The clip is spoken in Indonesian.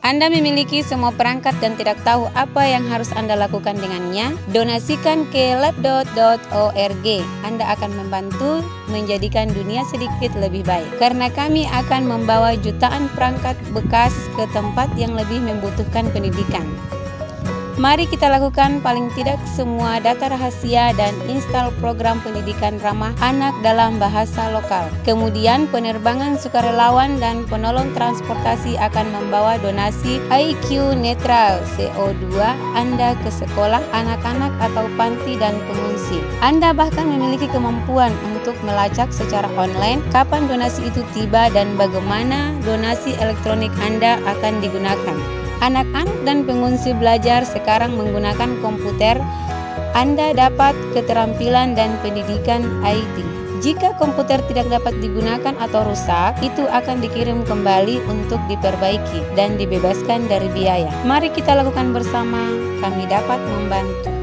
Anda memiliki semua perangkat dan tidak tahu apa yang harus Anda lakukan dengannya? Donasikan ke lab.org. Anda akan membantu menjadikan dunia sedikit lebih baik. Karena kami akan membawa jutaan perangkat bekas ke tempat yang lebih membutuhkan pendidikan. Mari kita lakukan paling tidak semua data rahasia dan install program pendidikan ramah anak dalam bahasa lokal. Kemudian penerbangan sukarelawan dan penolong transportasi akan membawa donasi IQ netral CO2 Anda ke sekolah, anak-anak atau panti dan pengungsi. Anda bahkan memiliki kemampuan untuk melacak secara online kapan donasi itu tiba dan bagaimana donasi elektronik Anda akan digunakan. Anak-anak dan pengungsi belajar sekarang menggunakan komputer. Anda dapat keterampilan dan pendidikan IT. Jika komputer tidak dapat digunakan atau rusak, itu akan dikirim kembali untuk diperbaiki dan dibebaskan dari biaya. Mari kita lakukan bersama, kami dapat membantu.